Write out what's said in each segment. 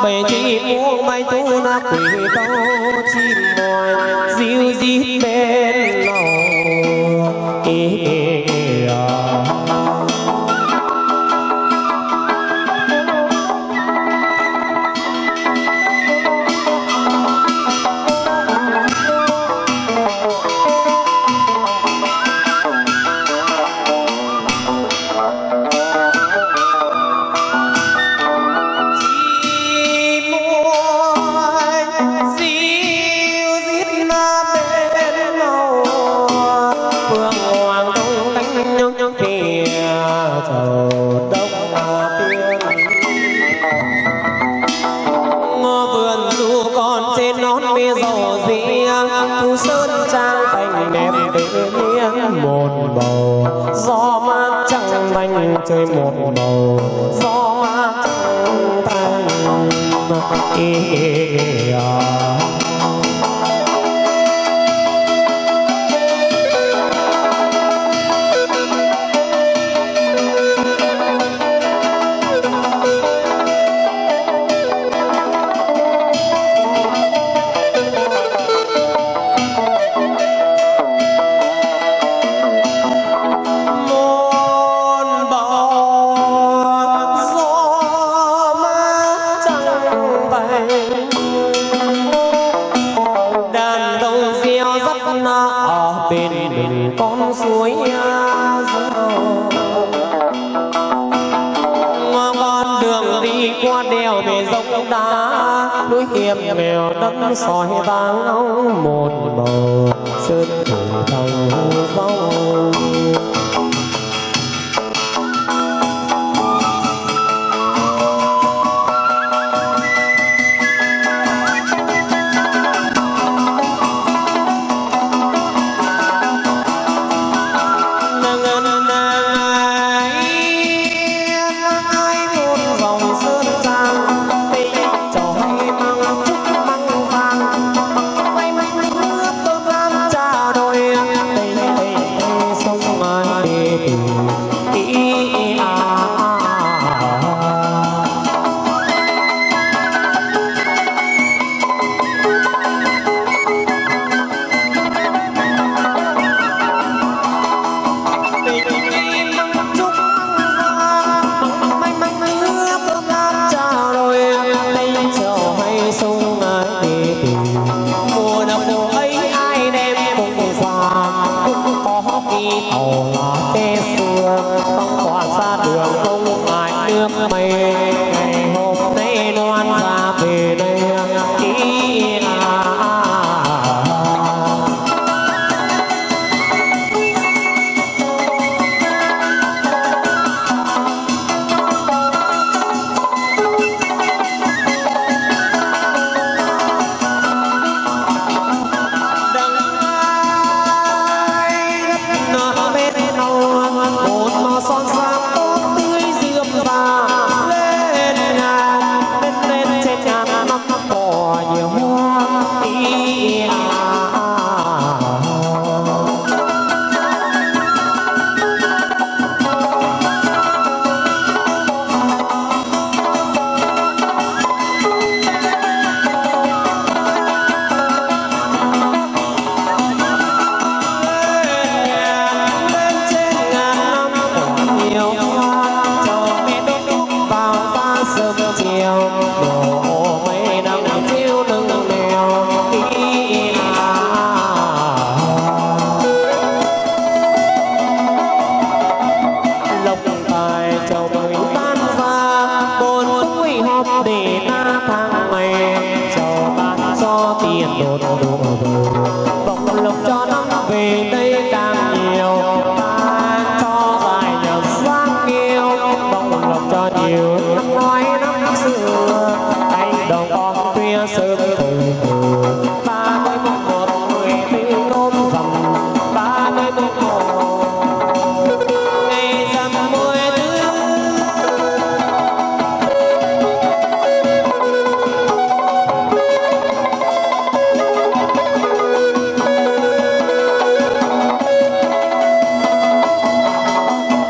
bể chi muôn bay tu na quỷ tâu chim bòi diêu dít bên lòng chơi một bầu gió mát trăng thanh hiểm mèo đất soi vang ống một bầu sơn thủy thông vong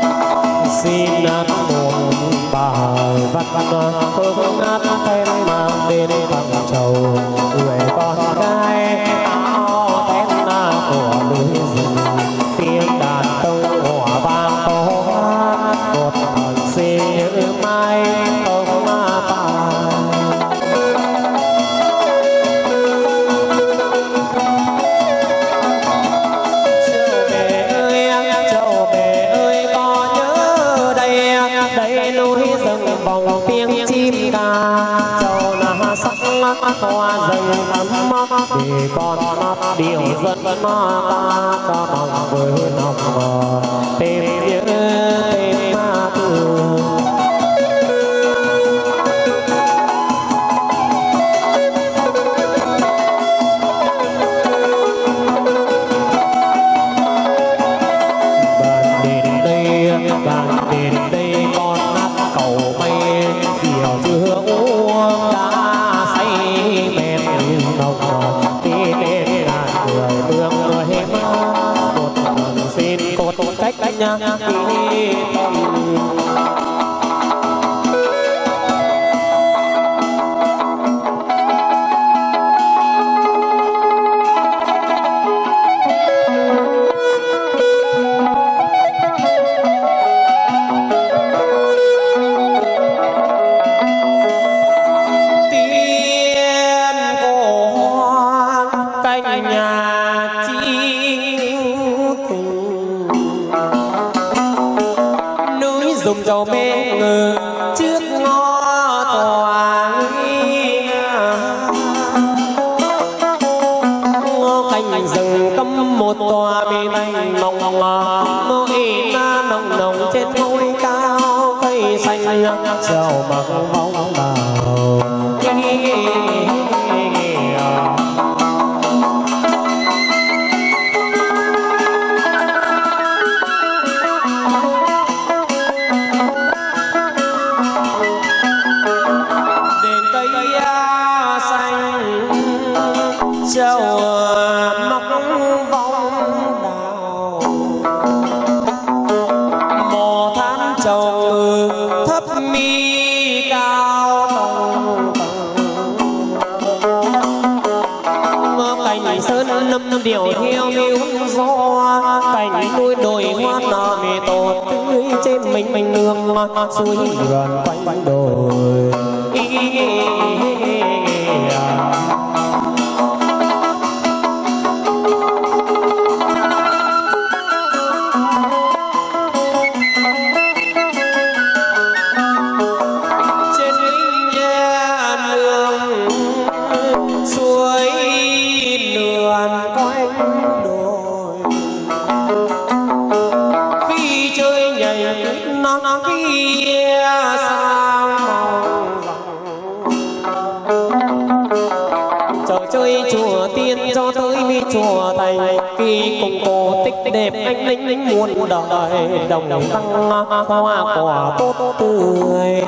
xin hát một bài văn hương hát thêm mà đến thăm chầu người con gái áo thét của núi rừng tiếng đàn tông hỏa vang tố hát một thần si như mai không phai. Châu bể ơi có nhớ đây đây núi rừng vòng tiếng chim ca châu là sắc hoa rừng thắm để con điều dẫn ta cho bằng với lòng tìm nhớ tìm thương. Bạn đến đây con hát cầu mây diều chưa uống đã say mềm nồng đi đến ngàn người mương người mát một lần xin cột cách nhá đi tâm. Dùng dầu mê ngừ trước ngõ tòa ngõ cành rừng cắm một tòa bì lành mỏng mỗi na nồng nồng trên ngôi cao cây xanh treo mặc bóng đào. Châu mắc vong đào mò than trầu thấp mi cao tầng cảnh sơn năm điều hiu hiu gió cảnh núi đồi hoa nở mì tổ tươi trên mình nương suối gần quanh đồi. Chơi chùa tiên cho tới mi chùa thành kỳ cùng cổ tích đẹp anh lính muôn đời đồng tăng hoa quả tốt tươi.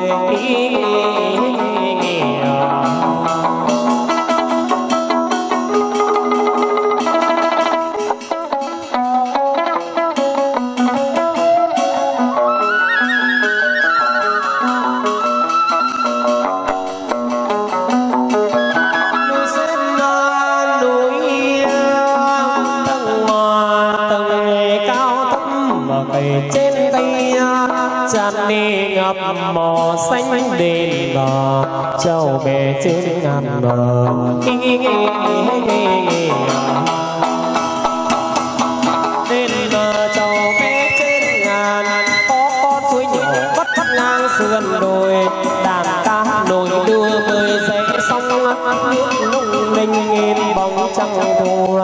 Trên cây tràn đi ngập màu xanh đền bờ châu bể trên ngàn bờ đền bờ châu bể trên ngàn có con suối nhỏ vắt vắt ngang sườn đồi đàn ca nổi đưa bơi dậy sông nước lung linh nghìn bóng trăng thua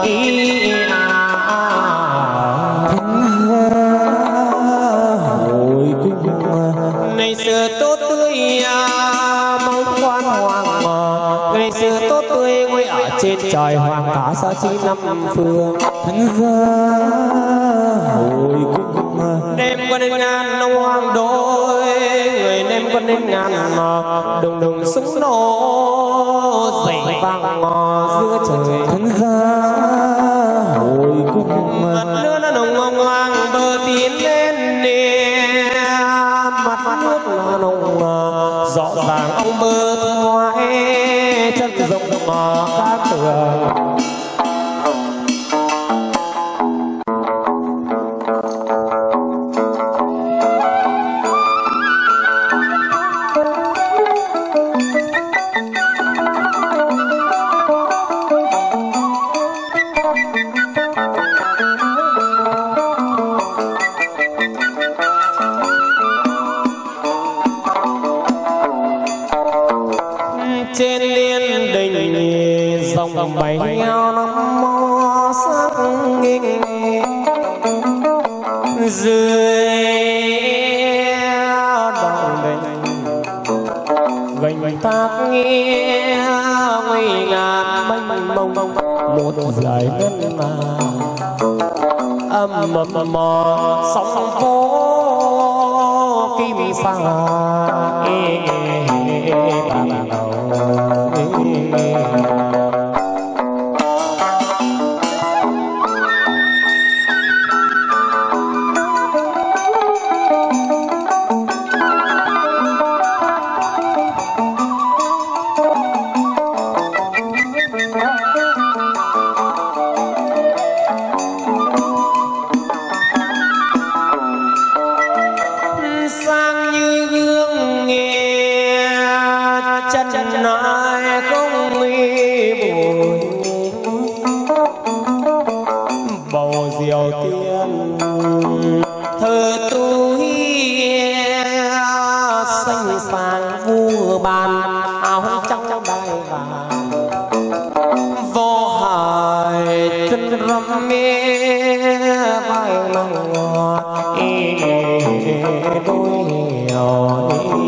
ngày xưa tốt tươi mong quan hoàng ngày xưa tốt tươi ngồi ở trên trời hoàng cả sao chi năm phương thân gia hồi cung đêm qua đến ngàn nông hoàng đôi người đêm qua đến ngàn đùng đùng súng nổ dậy vang giữa trời thân gia hồi cung nữa nó nồng ngông hoàng bờ tiến lên nè mặt nước nồng rõ ràng ông bơ thoại mò cá tường. Trên liên đình dòng bảy nhau năm mò sắc nghinh dưới đồng đình gành tác nghe nguy ngàn mênh mông một dải ngân mà âm mầm mò sóng phố kim sa bằng đầu. Sang như gương nghe chân ai không nguy bụi bầu diều tiên thơ túi xanh sàng vua bàn áo trắng đai vàng vô hài chân râm mê vai nồng ngọt đôi hiểu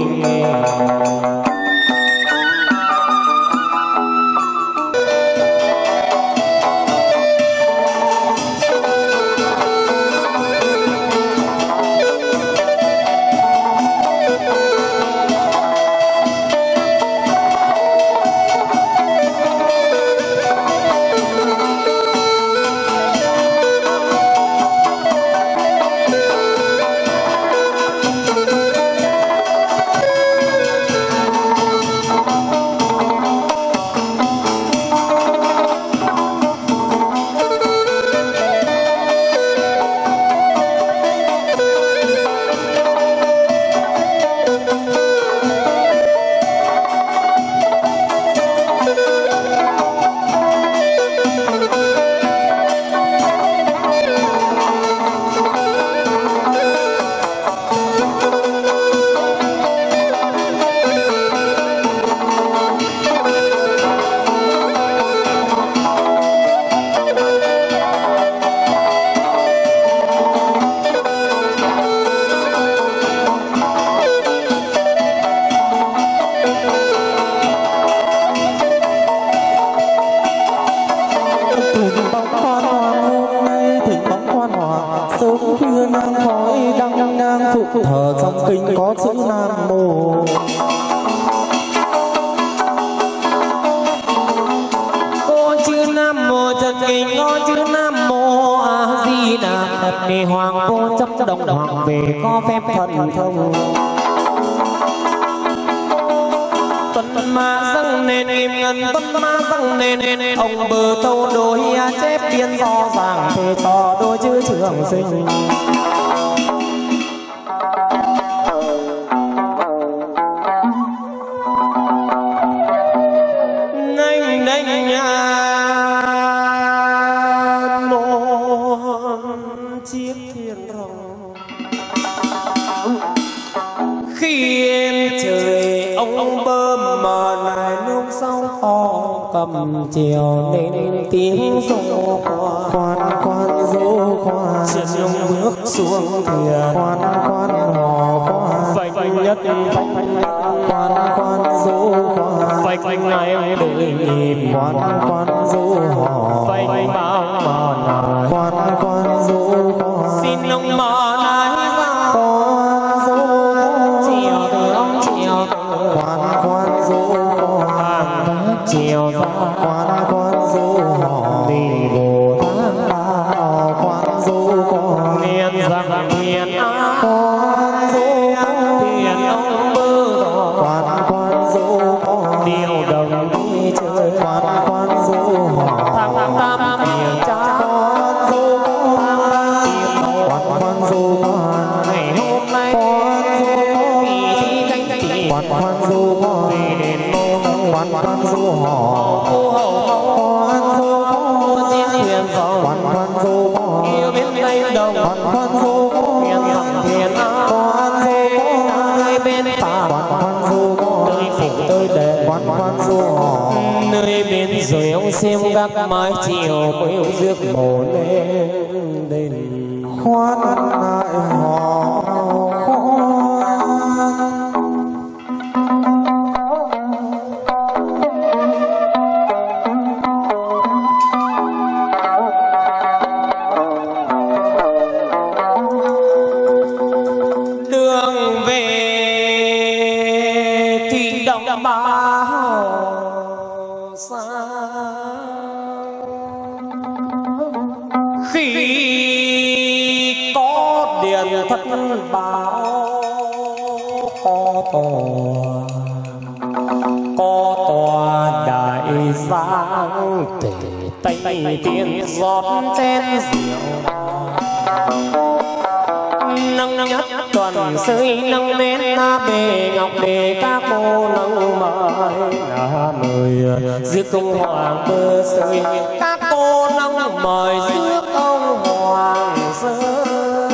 thờ trong kinh có chữ Nam Mô. Có chữ Nam Mô chân kinh có chữ Nam Mô A Di Đà Phật ni hoàng vô chấp đồng hoàng về có phép thần thông. Tuần ma dâng nền im ngân tuần ma dâng nền ông bờ tâu đôi chép biên do giảng về to đôi chữ trường sinh. Chiếc thuyền rồng khi em trời ông bơm mà lại lúc sau họ cầm chiều nên tiếng rô khoan khoan rô khoan chân ông bước xuống thuyền khoan khoan hò khoan vạch nhất khoan khoan rô khoan vạch này đổi nhịp khoan khoan rô hò vạch bao mòn khoan khoan rô xin ông mò nói ra khoan rô chiều từ ông chiều từ khoan khoan rô khoan chiều ra khoan khoan rô hò đi bồ tát ba khoan rô khoan niên rằng thiền á khoan rô thiền ông bơ khoan khoan rô điều đồng đi chơi khoan du hò khoan du chiến thuyền gió khoan du yêu biết đây đồng khoan du miền thẳng thiền khoan du hai bên phà khoan du nơi phủ tôi để khoan du hò nơi bên rồi ông xem gác mái chiều quêu rước mồ lên đền khoan lại hò Tây tiên giọt chén rượu nâng nhất tuần sơi nâng lên na bề ngọc đề các cô nâng mời rước công hoàng bơ sơi các cô nâng mời rước ông hoàng sơi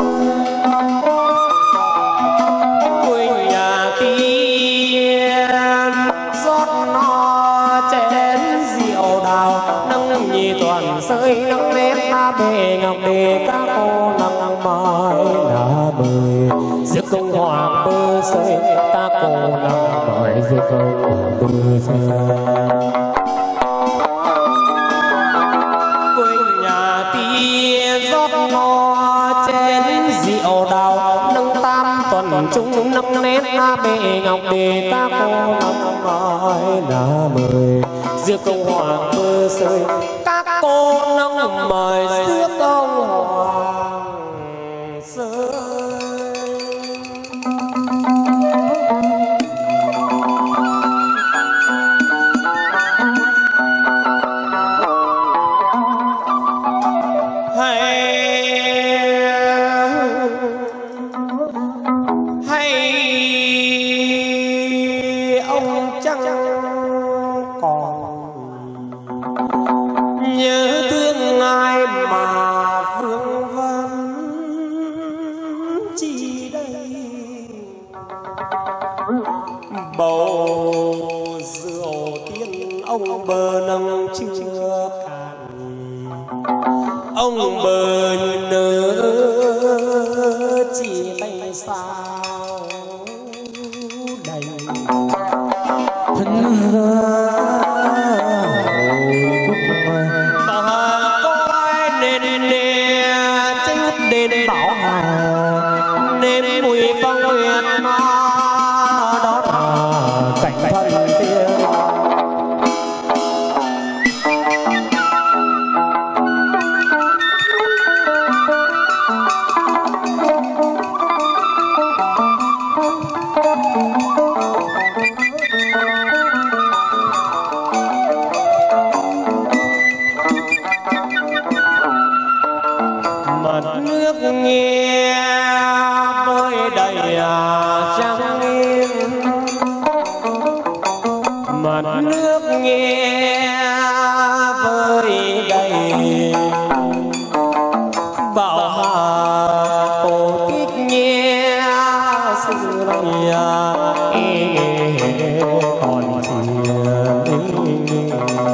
quê nhà tiên rót no chén rượu đào nâng nhì toàn sơi nâng lên na bề ngọc đề các cô nâng mời rước công hoàng bơ sơi các cô nâng mời rước công hoàng bơ sơi quê nhà tiên rót no chén rượu đào nâng tam tuần chúng nâng nét na bề ngọc đề các cô nâng mời rước công hoàng bơ sơi các cô nâng mời rước công hoàng sơi. Bầu rượu tiên ông bơ nâng chưa cạn ông bơ nỡ chỉ tay sao đầy thân ra bà coi nên nè chút đền bảo hà nên mùi phong huyền đó cảnh thân tiên mặt nước nghe bơi đầy trăng yên mặt nước nghe bơi đầy bảo hà cổ tích nghe xưa nay còn chiều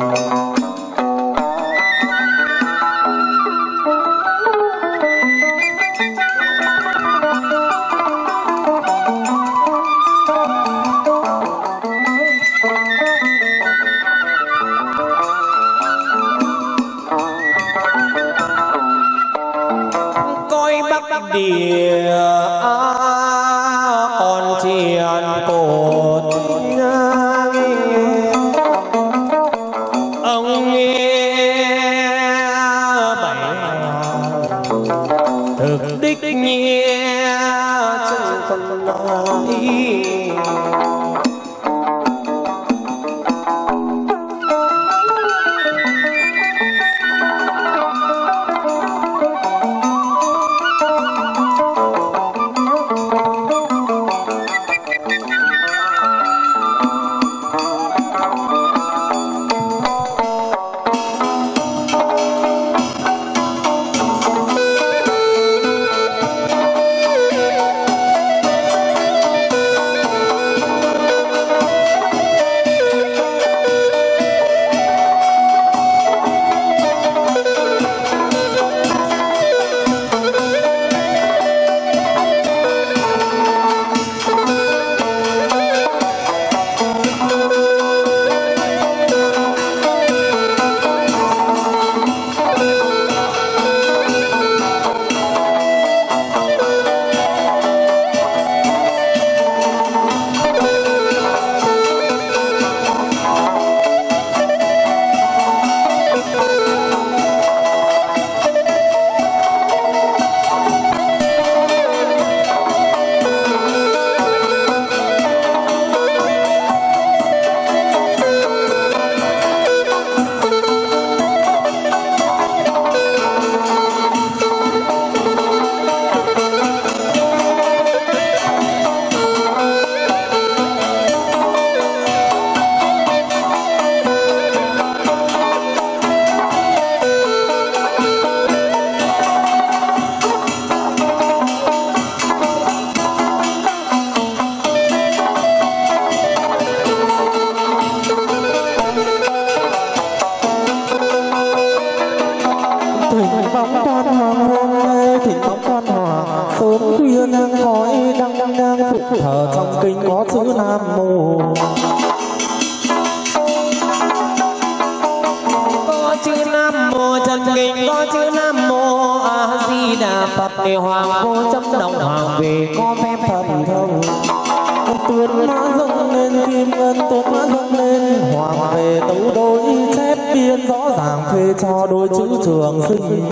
địa còn triền cổ tích ông nghe bảy thực đích nghe chân con nói phục thờ trong kinh có chữ Nam Mô. Có chữ Nam Mô chân kinh có chữ Nam Mô A Di Đà Phật. Để hoàng vô chấm đồng hoàng về có phép thần thông. Tuấn mã dâng lên kim ngân, tuấn mã dâng lên hoàng về tấu đôi chép biên rõ ràng phê cho đôi chữ trường sinh.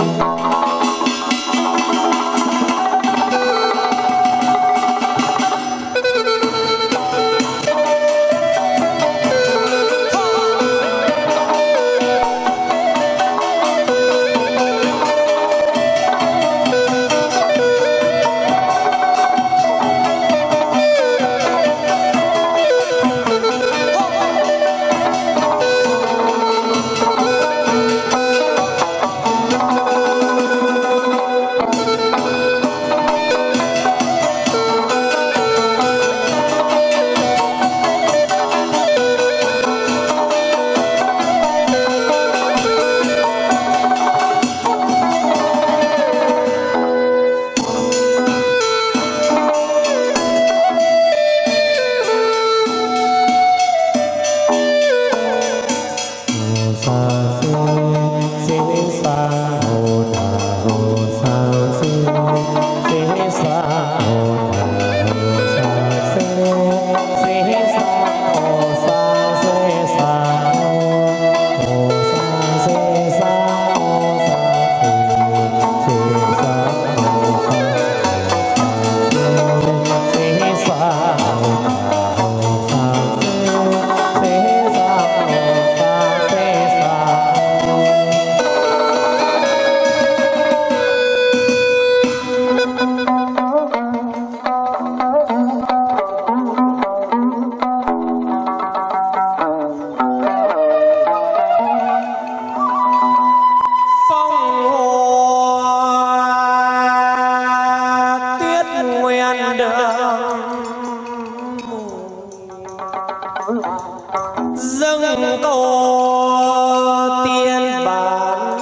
Dâng câu tiên bản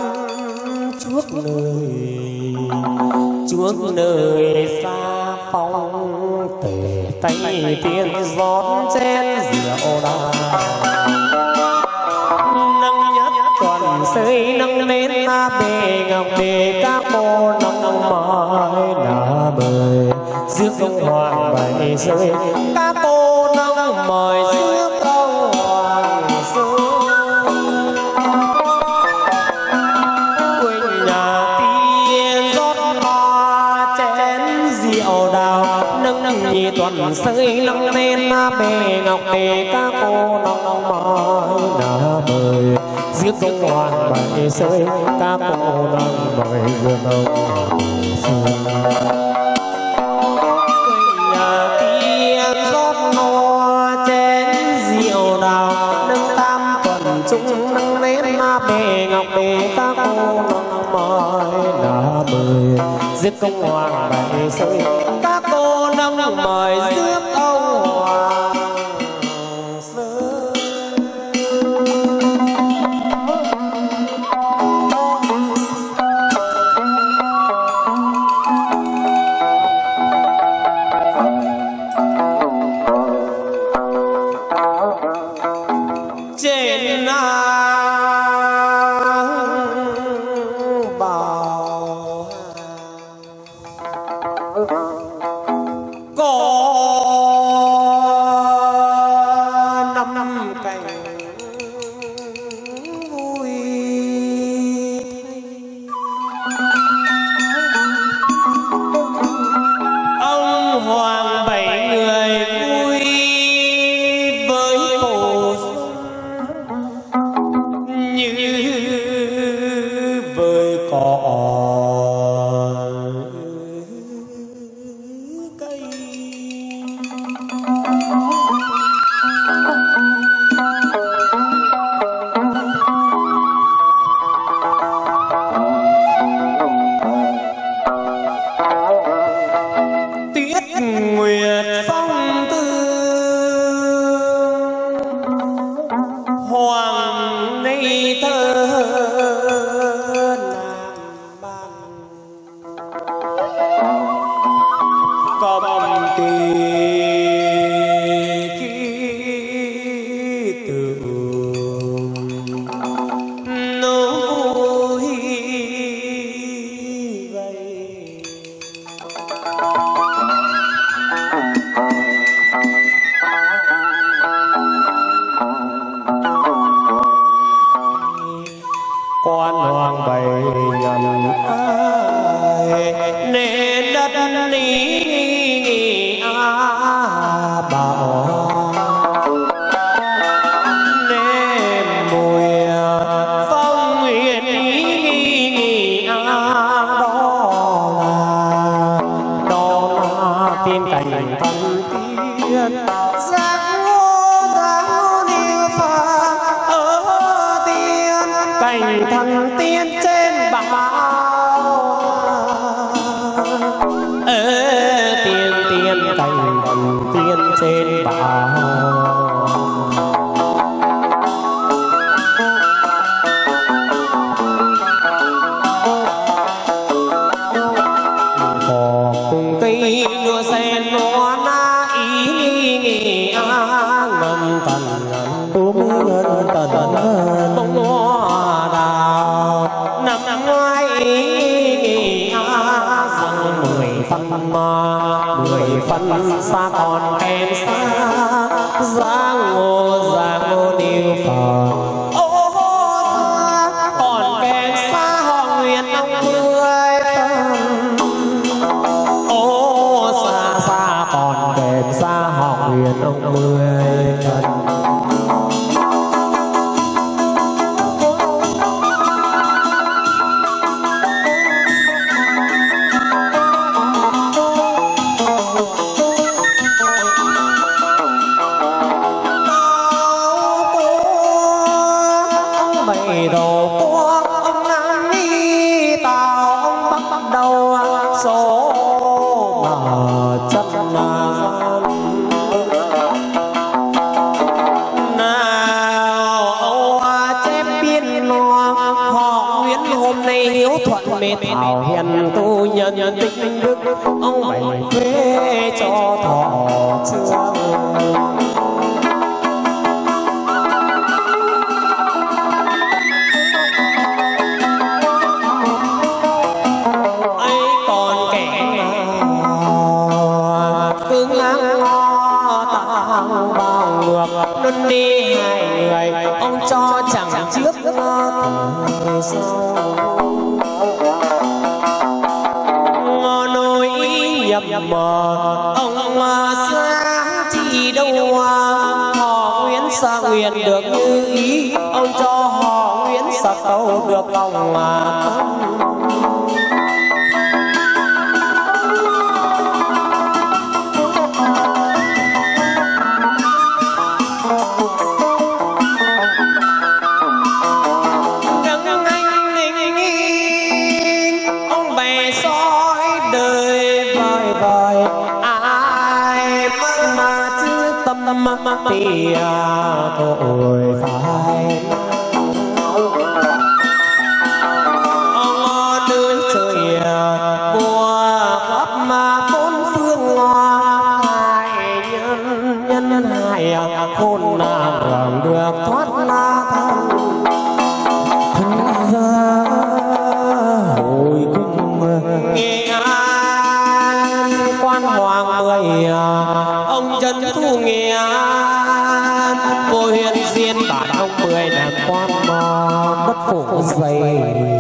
chuốc nơi xa phong tề tay tiên rót chén rượu đà nâng nhất toàn xây nâng lên ta bề ngọc bề các cô nâng mãi đã bời rước ông hoàng bày rơi các cô nâng mời rước ông hoàng quỳnh nhà tiên rót hoa chén rượu đào nâng nhị toàn xây nâng lên ta bề ngọc bề các cô nâng mãi đã bời rước ông hoàng bày rơi các cô nâng mời rước ông hoàng rơi chúng nâng lên ma bề ngọc bề các cô nâng mời đã bời rước ông hoàng bày rơi các cô nâng mời rước ông hoàng trên bào có năm cành vui ông hoàng bảy người vui với hồ như với cỏ cây tiên giang ngô niêu phật ở tiên cảnh thần tiên trên bảo tiên tiên cảnh thần tiên trên bảo phân xa còn kèm xa giang ngô niêu phật còn kèm xa họ nguyện ông mười phần xa xa còn kèm xa họ nguyện ông mười phần thảo hiền tu nhân tích đức ông bày quê cho thọ trương ấy còn kẻ cứ ngang ngó tao bao ngược luân đi hai người ông cho chẳng trước thời sau nhập mờ ông sáng chỉ đâu họ Nguyễn Sa Nguyện được như ý ông cho họ Nguyễn Sa Câu được lòng tâm tìa tội phải ông nơi trời mùa khắp mà bốn phương hai nhân hai khôn hưởng được thoát thân ra hồi cung Nghệ An quan hoàng mười ông trần thu Nghệ An vô huyện diên bản ông mười làm quan bất phụ dày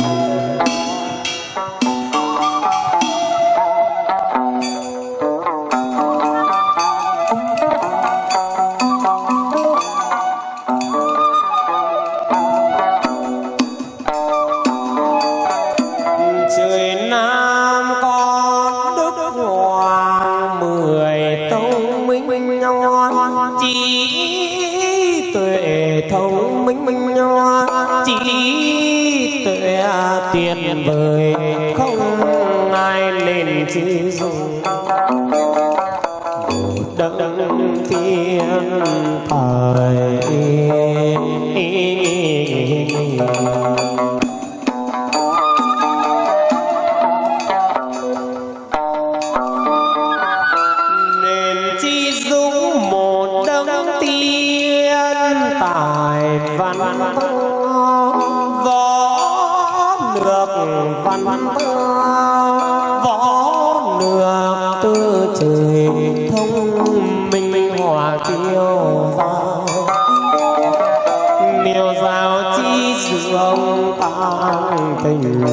tiền vời không ai nên chỉ dùng đấng thiên thời nên chỉ dùng một đấng tiên tài văn văn võ nước tư trời thông minh hòa kiêu giao miêu giao chi dương tăng tình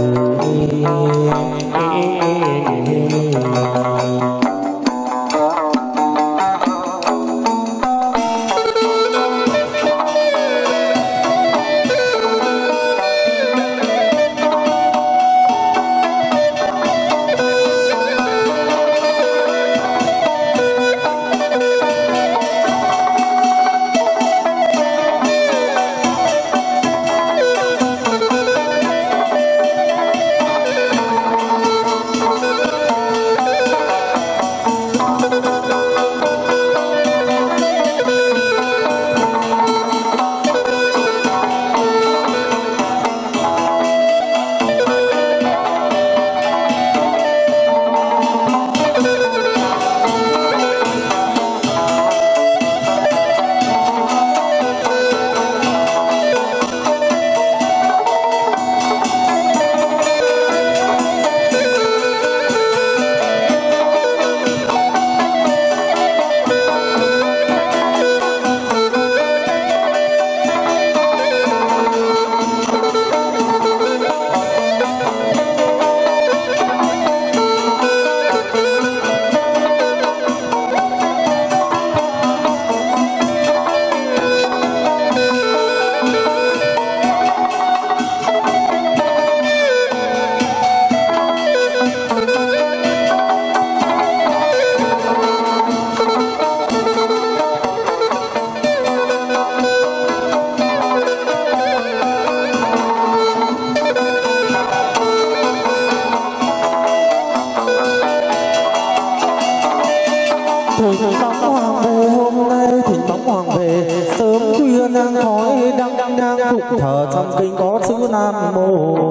Thỉnh bóng hoàng về hôm nay, thỉnh bóng hoàng về sớm khuya nang khói đăng nhang phụng thờ trong kinh có chữ Nam Mô.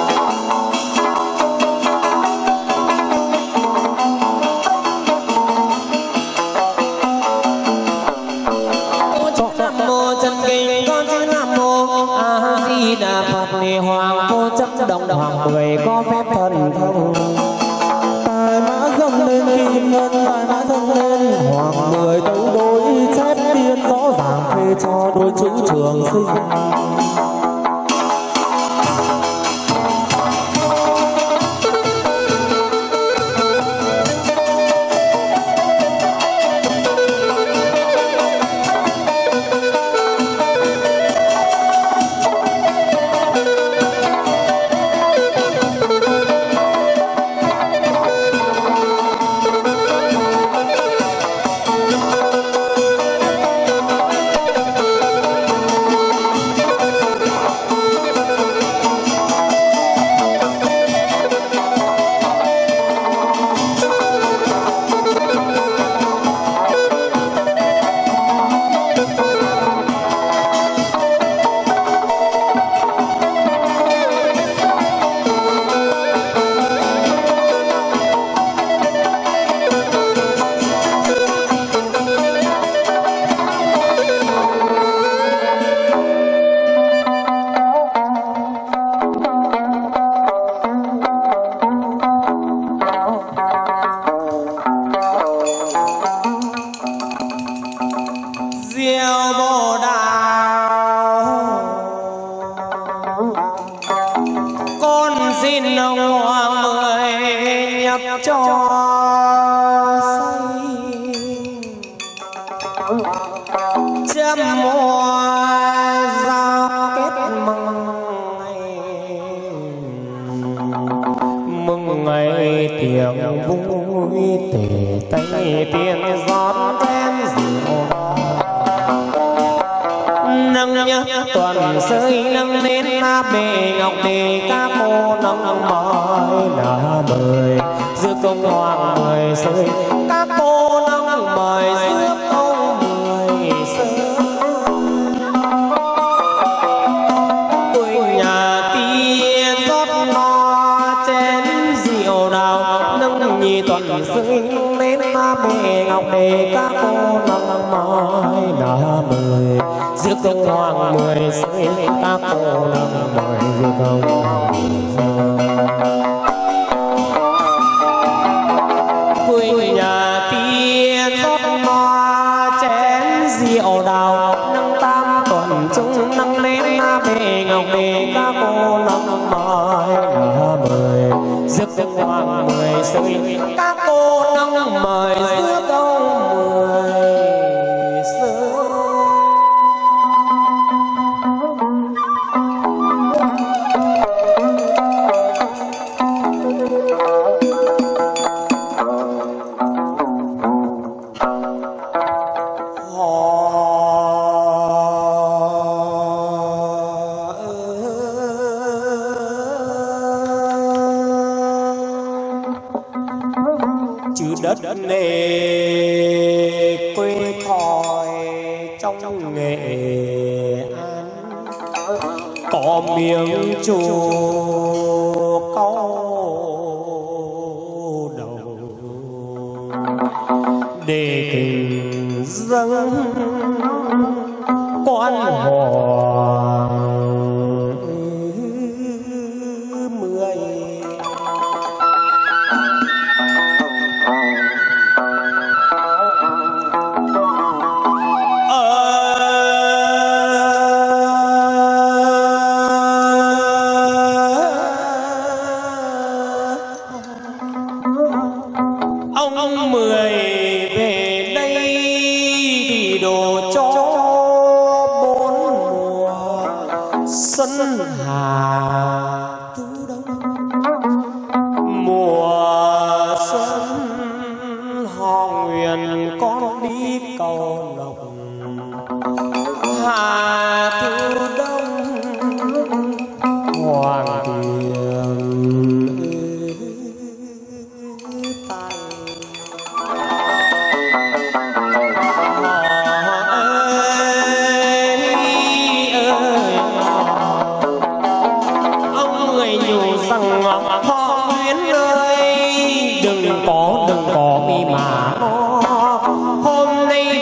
Đà Phật ni hoàng vô chấp đồng hoàng mười có phép thần thông. Tài mã dâng lên kim ngân, tài mã dâng lên hoàng mười đấu đối chép tiên rõ ràng phê cho đôi chữ trường sinh.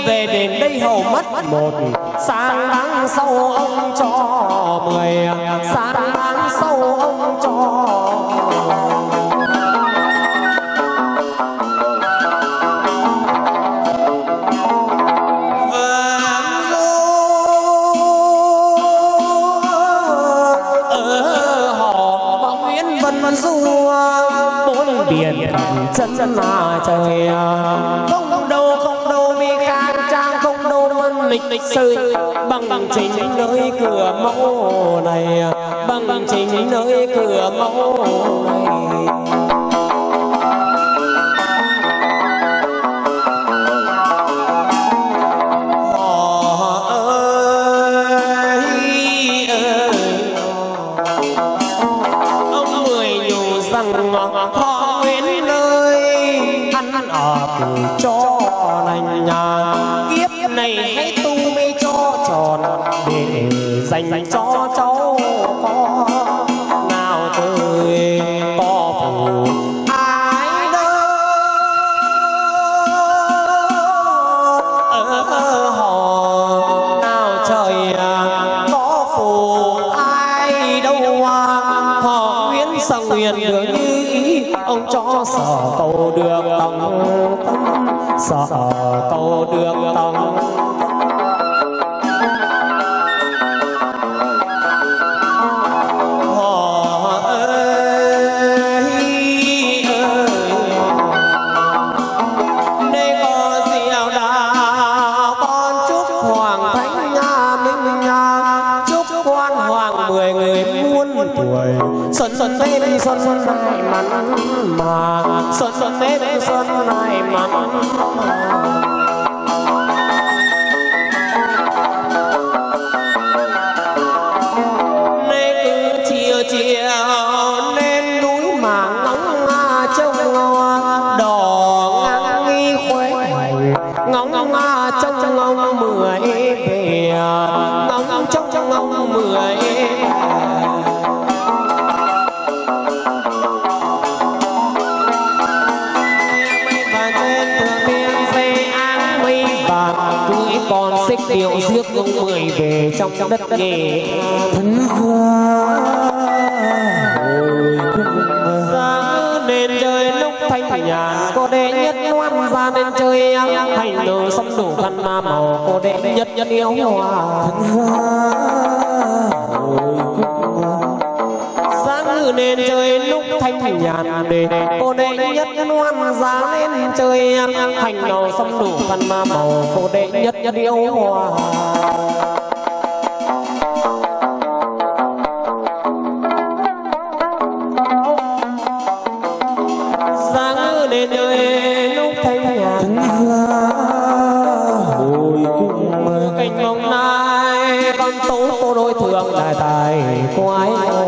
về đến đây hầu mất một sáng tháng sau ông cho 10 sáng tháng sau ông cho biển chân là trời không đâu mi khang trang không đâu mân lịch sự bằng chính nơi cửa mẫu này bằng chính nơi cửa mẫu này ông người nhủ rằng họ Nguyễn ơi ăn ở cho lành nhà kiếp này hãy tu mê cho tròn để dành cho cháu có nào trời có phù ai đâu ở họ nào trời có phù ai đâu họ Nguyễn sang nguyện được như ý ông cho sở cầu được tòng sở cầu được tòng họ ơi đây có diệu đạo con chúc hoàng thánh minh chúc quan hoàng 10 người muôn tuổi xuân đến xuân này mắn mà xuân đến xuân này mắn mà nên cứ chiều lên núi mà ngóng trông đỏ ngang nghi khuấy ngóng trông ông 10 về ngóng trông ông 10 con xích điệu rước ông 10 về trong đất Nghệ Thân ra nên chơi lúc thanh nhàn cô đệ nhất ngoan ra nên chơi hành đồ xăm đủ khăn ma màu cô đệ nhất yêu hòa dáng nên chơi lúc thanh nhàn để cô đệ nhất ngoan giá lên chơi hành đầu xăm đủ khăn ma màu cô đệ nhất yêu hòa dáng nên chơi lúc thanh nhàn hồi cung cành mông nai con tố đôi thường đại tài quái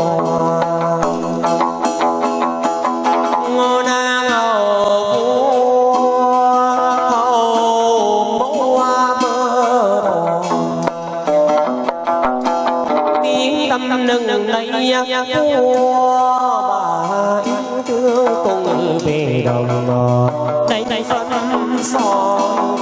nâng lấy của bà yêu thương cùng về đồng đánh phân son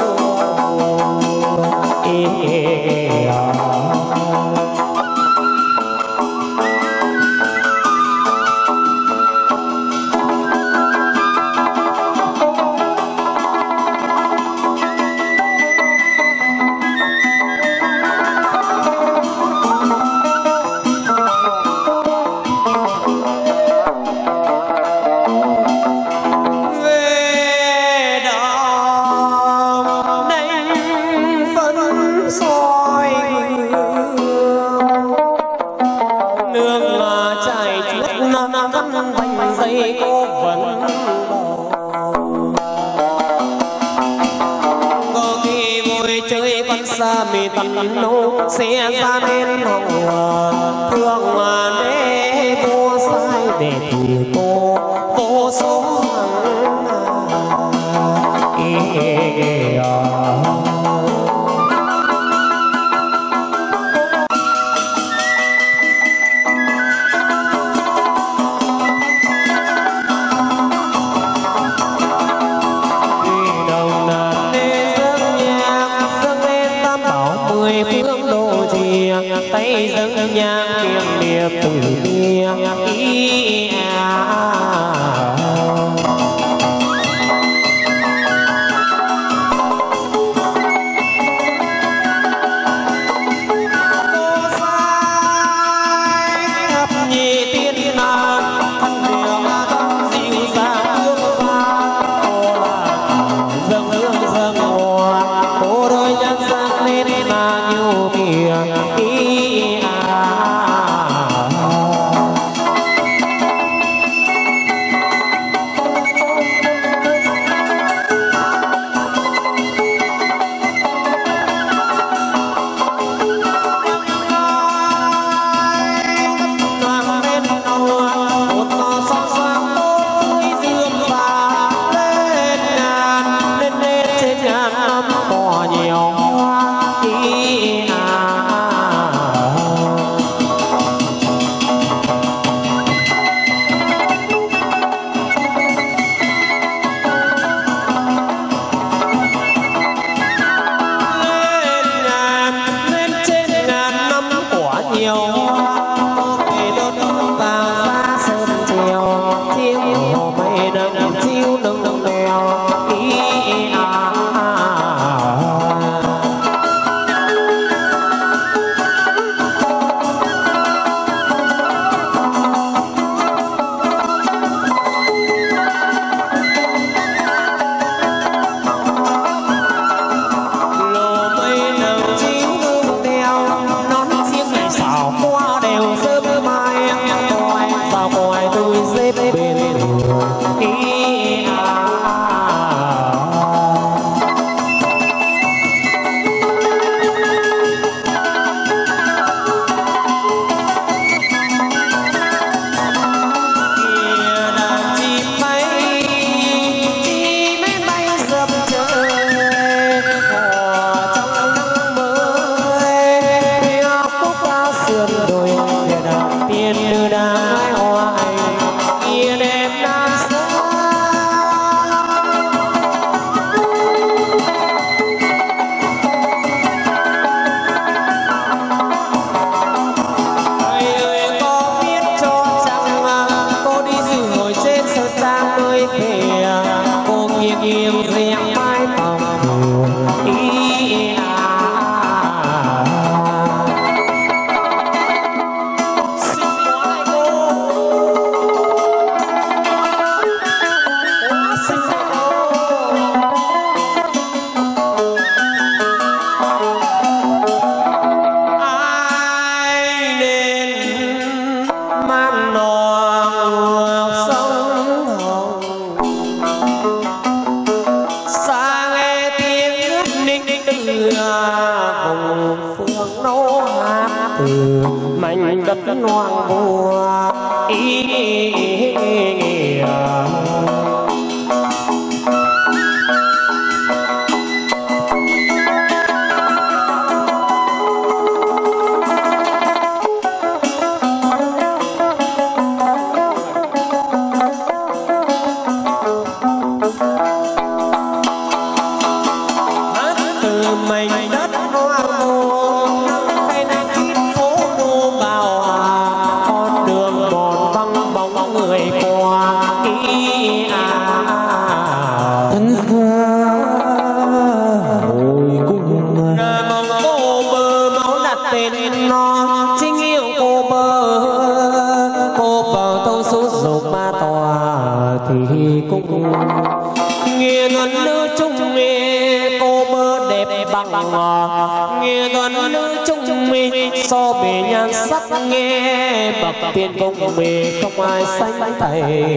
dây cô vẫn có khi vui chơi con xa mì tận nô xe ra bên hồng thương mà để cô sai để thì cô vô số ơi nhan sắc nên mà nhiều kìa ý mảnh đất hoang vu ý nghĩa mảnh đất hoang vu hay là ít phố đô bào con đường mòn vắng bóng người qua ý thân xa hồi cung mong cô bơ máu đặt tên nó chính yêu cô bơ tâu số dục ma tòa thì cũng nghe ngân nữ chung nghe cô bơ đẹp bằng nghe ngân nữ chung mi so bề nhan sắc nghe bậc tiên công mi không ai sánh thầy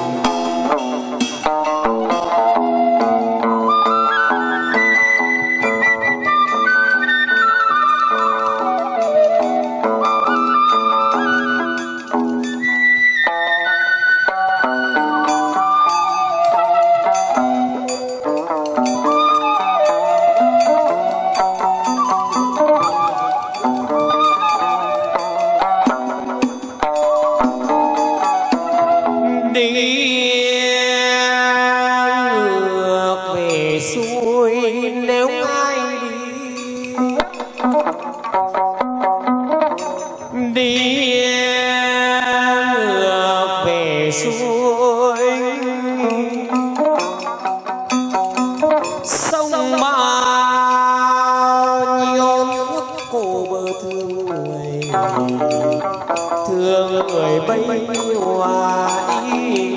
ngược về xuôi nếu ai đi ngược về xuôi sông bao nhiêu nước cô bơ thương người bấy nhiêu ý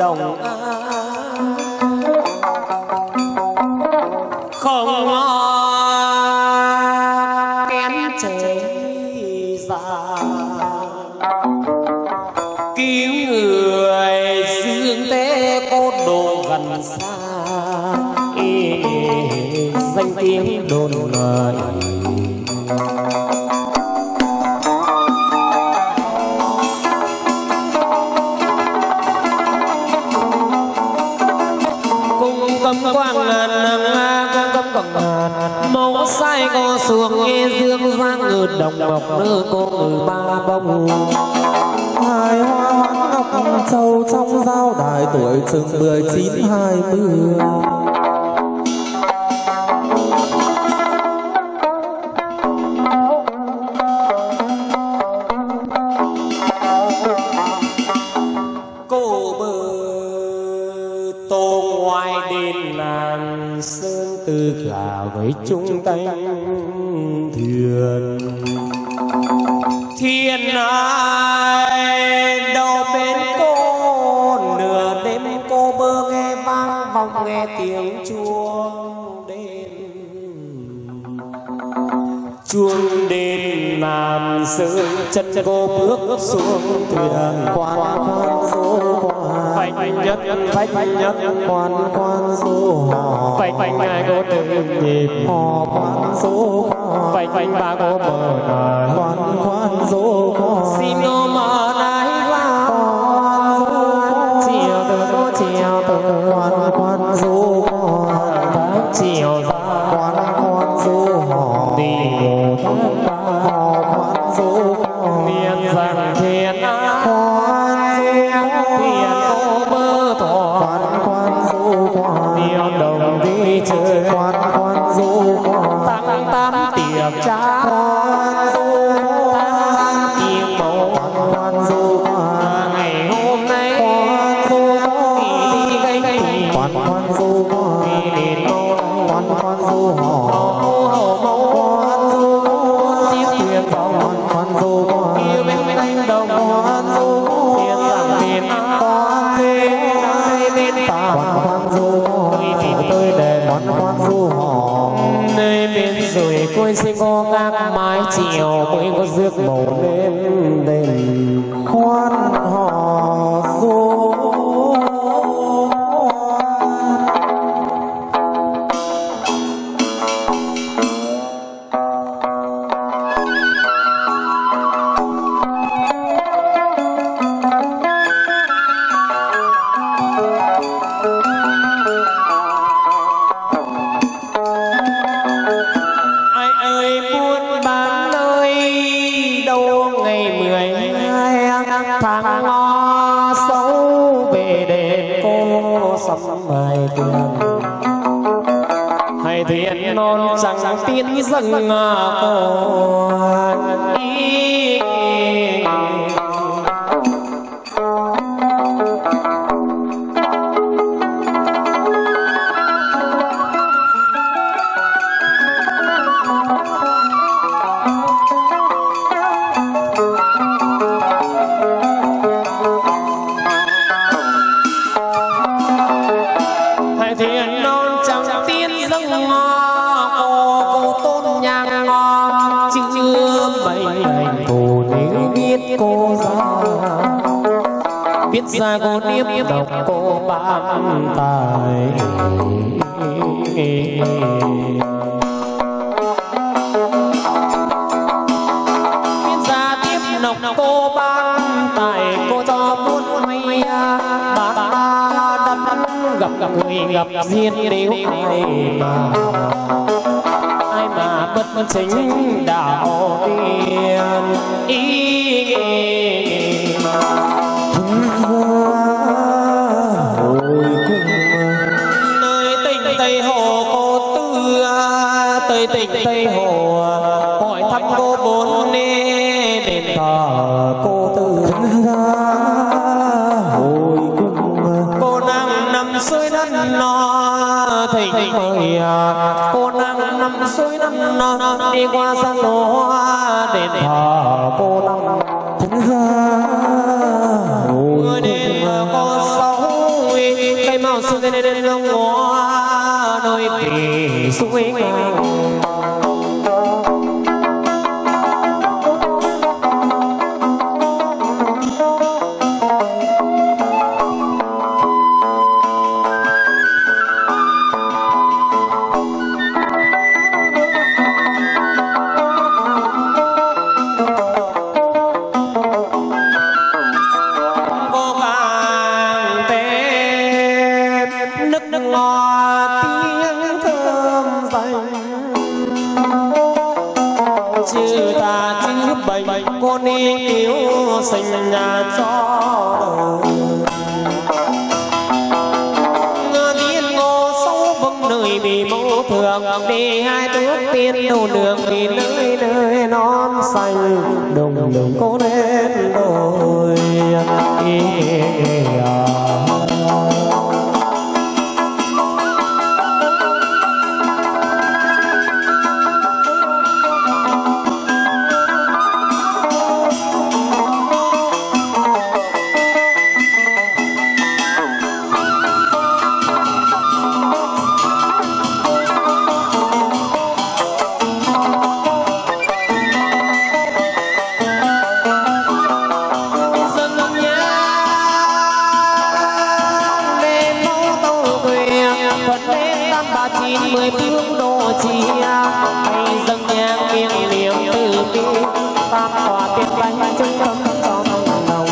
đồng không kén chế già cứu người dương thế có đồ gần xa danh tiếng đồn lời cấm quang ngàn cung cấm quang ngàn mẫu sai cô xuống nghe dương giang ngự đồng ngọc nữ cô ngự ba bông hai hoa hoán ngọc châu trong giao đài tuổi chừng 19-20 cô bơ tô ngoài đền làng sơn từ gạo với chung tay thuyền thiên ai đâu bên cô nửa đêm cô bơ nghe vang vọng nghe tiếng chuông đền làm sơn chân cô bước xuống thuyền quan quan số phanh nhất quan quan số hò phanh hai cô từng nhịp hò quan số phanh ba cô mở đời quan quan số xin cô mở đáy ra chiều từ cô chiều từ quan quan số tháng chiều ra quan quan số hò đi hò quan số miền rằng thiên quan thiên cô bơ thọ quan số điều đồng đi chơi quan quan số tăng tam tiệc cha tiếng mẫu quan số ngày hôm nay đi gây quan quan số đi đến quan quan số hò mẫu chiếc thuyền vòng quan số yêu bên đánh đồng tiếng rằng miền thế hai bên quan số tôi đền quan số nơi bên rồi quên sinh có các mái chiều mới có rước màu lên đền quan hò số tháng ngõ xấu về đền cô sắm hai tiền hai thuyền non chẳng tiến dâng cô ý thuyền non chẳng tiến dâng cô tôn nhang ngon chưa bảy ngày cô nếu biết cô ra cô điệp độc cô bám tài biết ra tiếp độc cô bám tài cô cho muốn mây bán gặp người gặp duyên nếu ai mà bất chính đạo điên ý nơi tỉnh Tây Hồ cô Tư tới tỉnh Tây Hồ hỏi thăm cô bốn đền thờ cô Tư cô đang nằm dưới đất nó thỉnh mời cô đang nằm dưới đất nó đi qua sân hoa đền thờ cô đang người đền cô sống dây lên lông hoa đôi vì suối ngang con đi cứu sinh nhà cho đời tiên ngô sâu vâng nơi bị mẫu thường đi hai bước tiên đầu đường đi nơi nơi non xanh đồng đồng có đến đôi mười phương độ chia hay dâng nhang miệng niệm từ bi tam tòa tiên bánh trung tâm cho lòng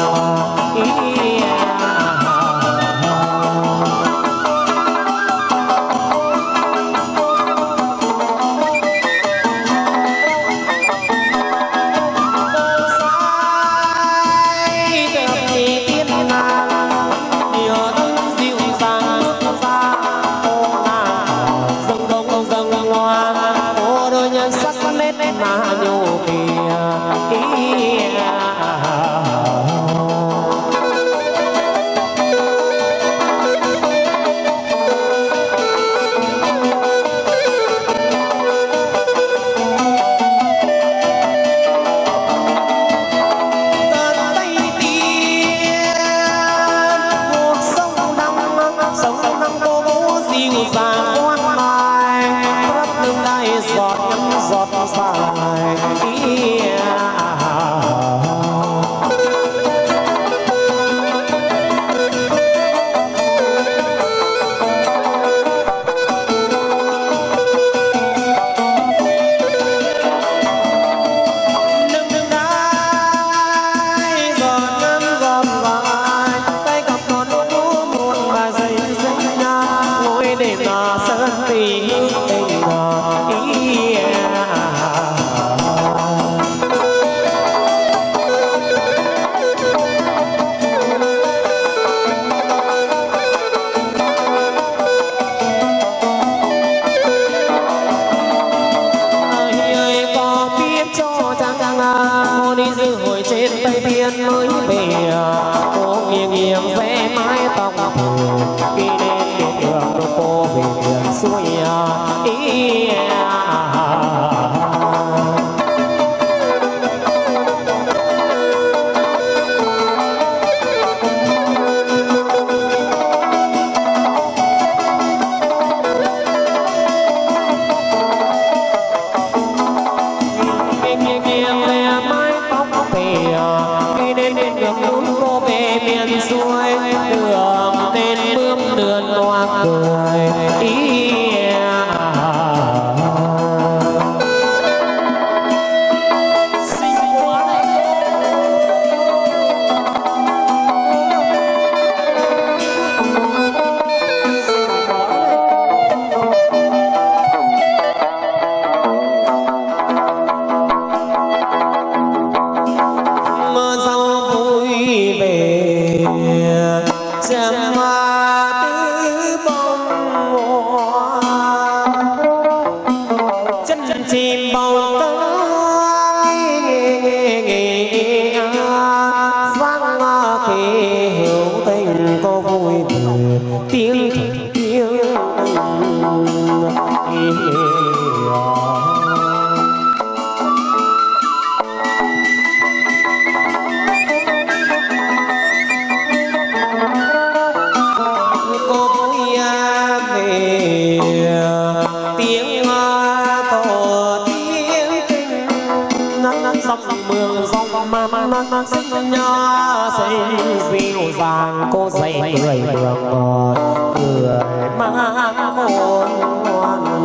sông mương sông man xinh nhớ xinh dịu dàng cô dạy người mường người mang khôn ngoan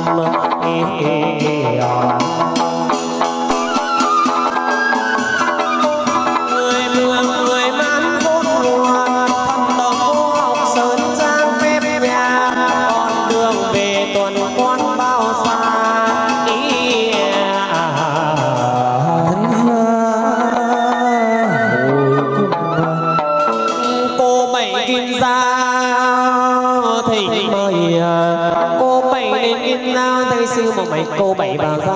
mà mày cô bảy bà ra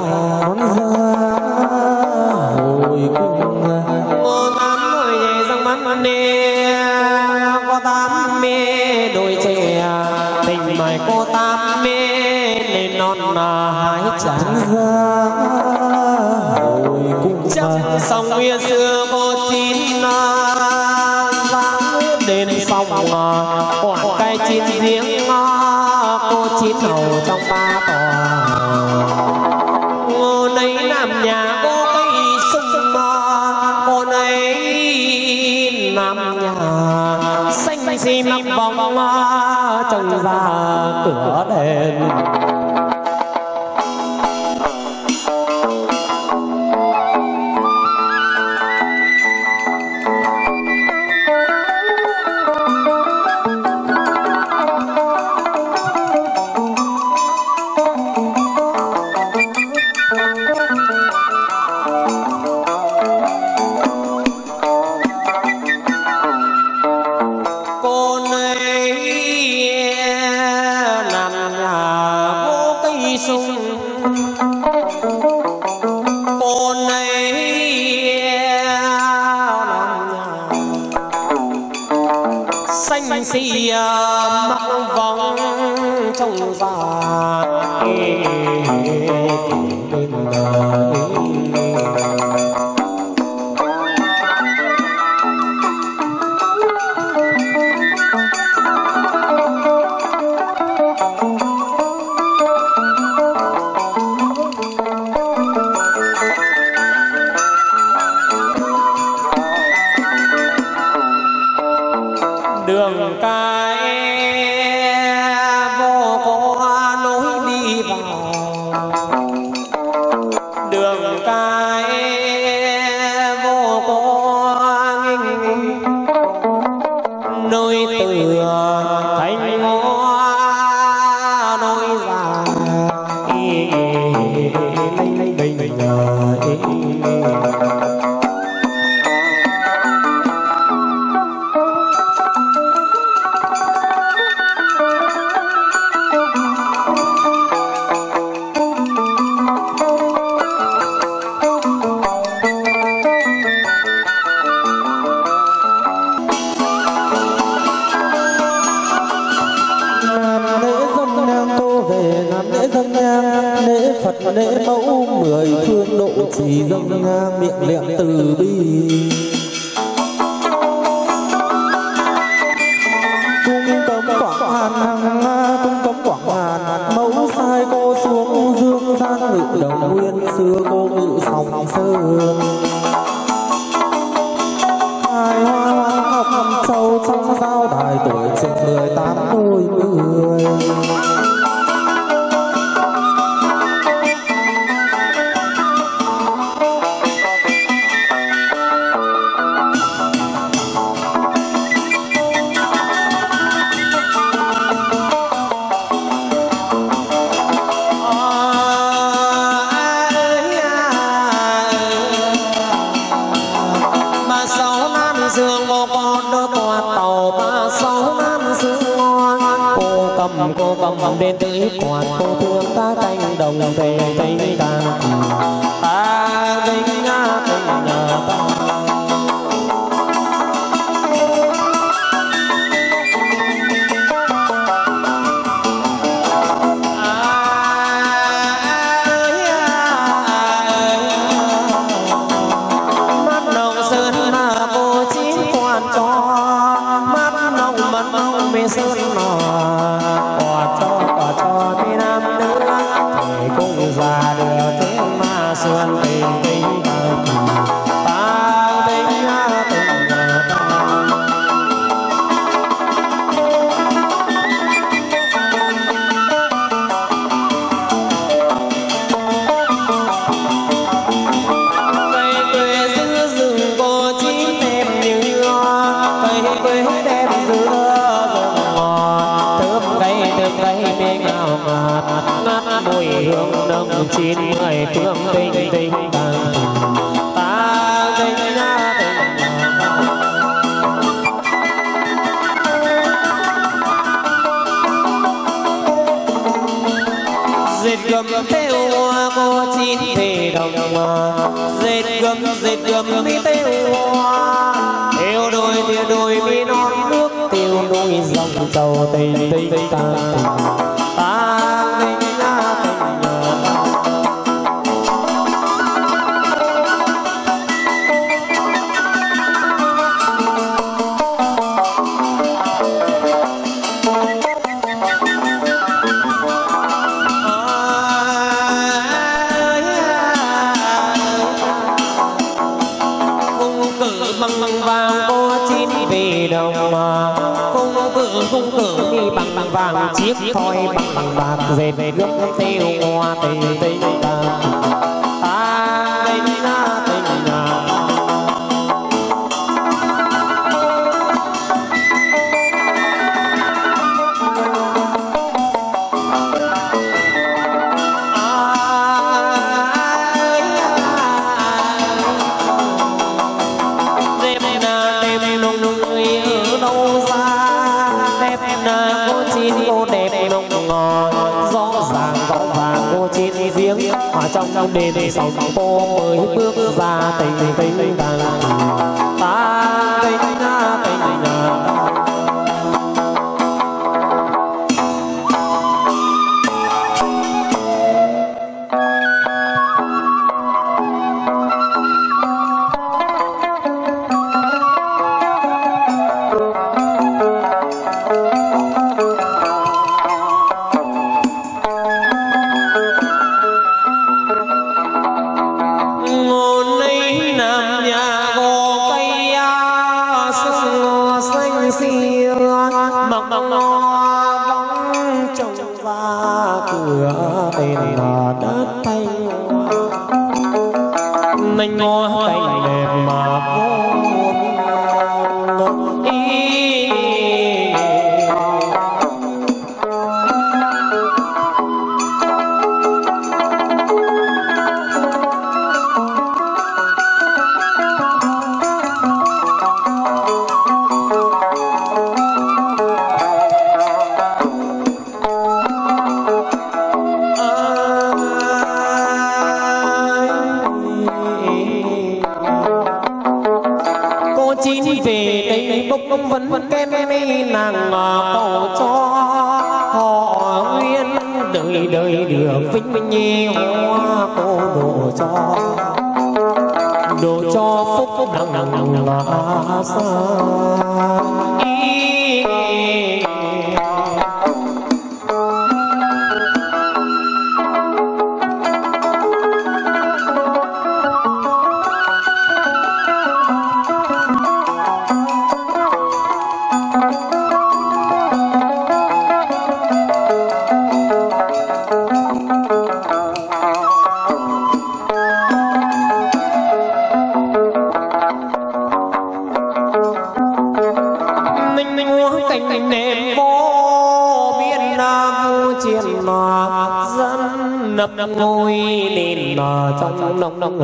hồi cung cô tám hồi về răng mắt nè có tám mê đôi trẻ tình mày cô tám mê lên non mà hái trắng ra hồi cung chấp sông nguyên xưa cô chín vang đền sông quả cây chín giếng cô chín hầu trong ba tòa ngô nấy làm nhà cô cây sung cô nấy làm nhà xanh xi măng bóng trồng ra cửa đền xì mắc vòng trong già đường cái vô có lối đi vào đường cái vô có nghinh nối từ thành hoa nối ra linh bình lễ mẫu mười phương độ trì dâng ngang miệng liệm từ bi cung cấm quảng hàn cung cấm quảng hàn mẫu sai cô xuống dương gian ngự đồng nguyên xưa cô ngự sòng sơn hai hoa ngọc châu trong giao đài tuổi chừng 18 đôi mươi cô cầm đến tới quạt cô thương ta canh đồng về tây ta tình ta mắt đồng sơn mà cô chín quan cho mắt đồng mắt đồng mê sơn già đưa thế mà xuân tình tình chín mười phương tinh tinh ta tinh nha tinh dệt gấm theo hoa có chín về đồng dệt gấm mi theo hoa theo đôi mi non nước theo đôi dòng trầu tình tình ta tình ta bằng vàng có chín về đồng khung cử đi bằng vàng chiếc thoi bằng bạc dệt gấm theo hoa tình tình ta tình na tình na trong đền sóng tô mới bước ra tình tình ta tình na tình na nành ngó cành đẹp mà vô ý vẫn kem nàng mà cầu cho họ nguyên đời đời được vinh nhi hoa cô đồ cho phúc đặng là xa nấp ngôi lên trong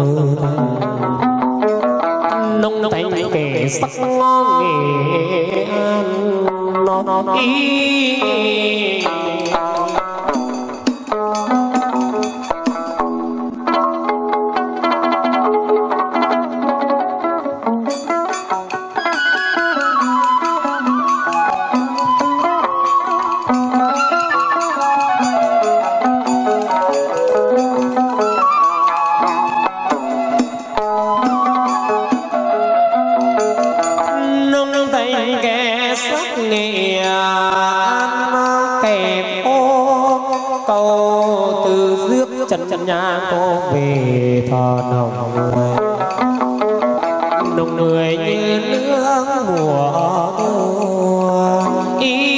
nông thành kẻ sắc nghệ nó ý chân nhà cô về thọ nồng người như nước mùa ý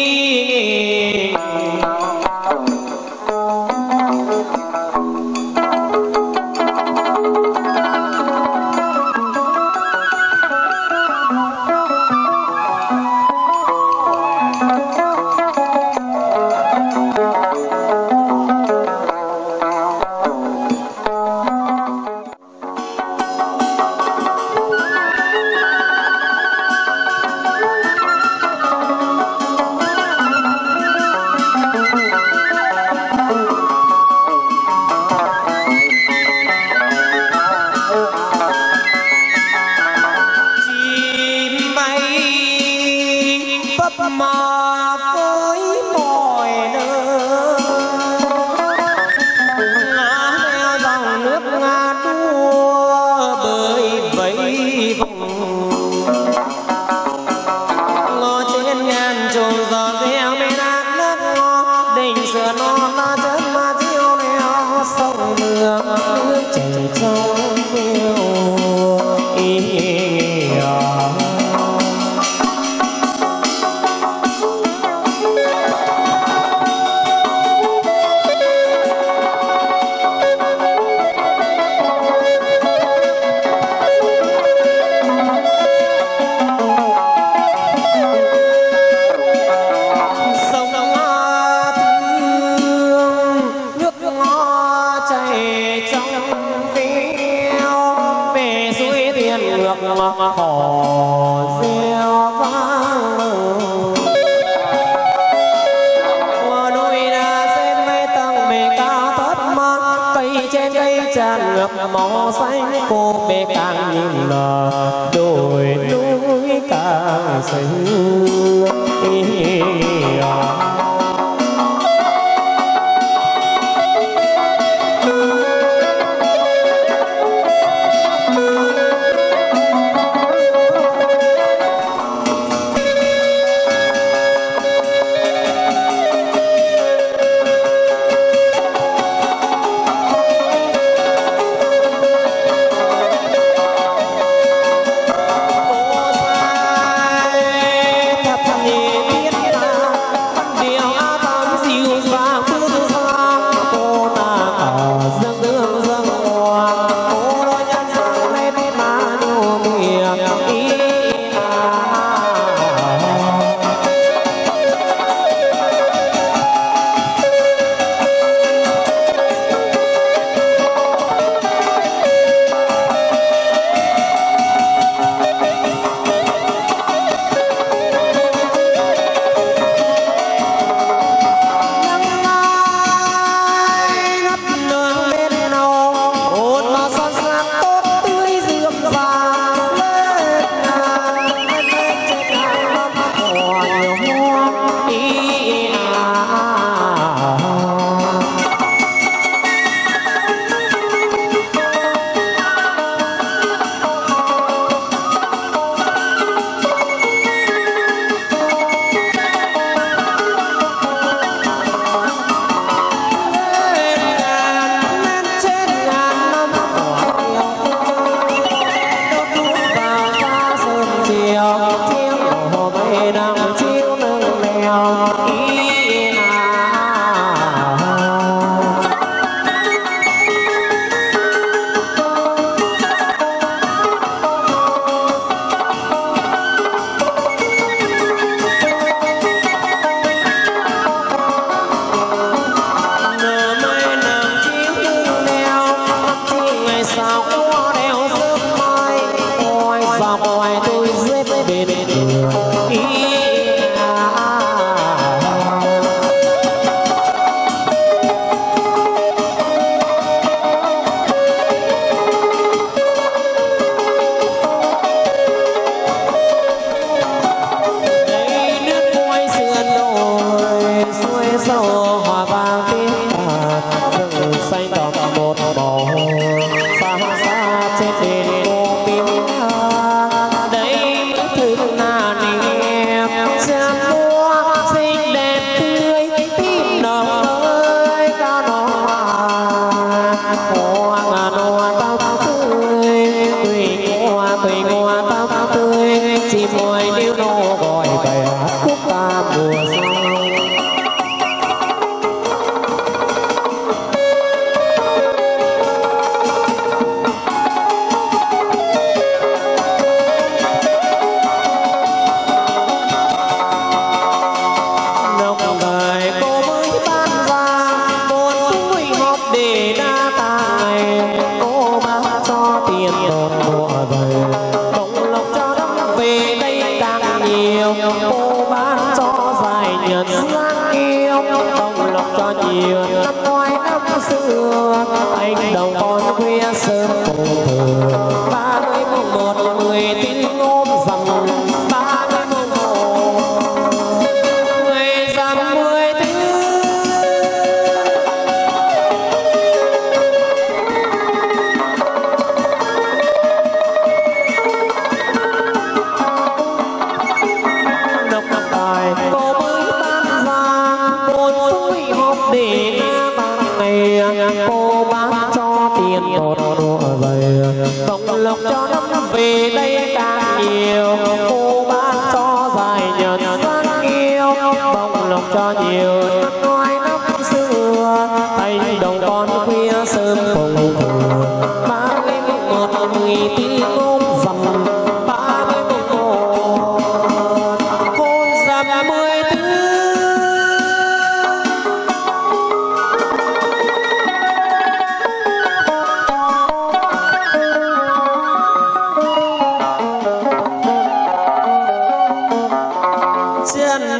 mà với mọi nơi ngã theo dòng nước ngã đua bơi vẫy vùng ngõ trên ngàn trồn giò reo bên át nước ngõ đình sửa non na chân mà chiêu neo sông hương nước chảy trong phiêu hò reo vang qua núi đá xếp mấy tầng bề cao thấp mắt cây trên cây tràn ngập màu xanh cô bề càng nhìn là đồi núi càng xinh một nụ về cộng lộc cho năm về đây càng nhiều cô ban cho dài nhật sáng yêu cộng lộc cho nhiều năm ngoái năm xưa thành đồng con khuya sớm không thừa 31 người tí ôm dầm 31 hôn dầm 14 chân